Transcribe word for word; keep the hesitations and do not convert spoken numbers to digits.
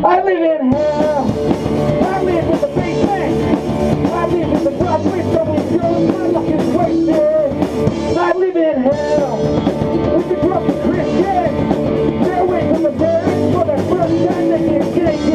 I live in hell. I live with the big bang. I live with the God with the with my luck is wasted. I live in hell. With the drunk Christian. They're away from the birds for the first time they can get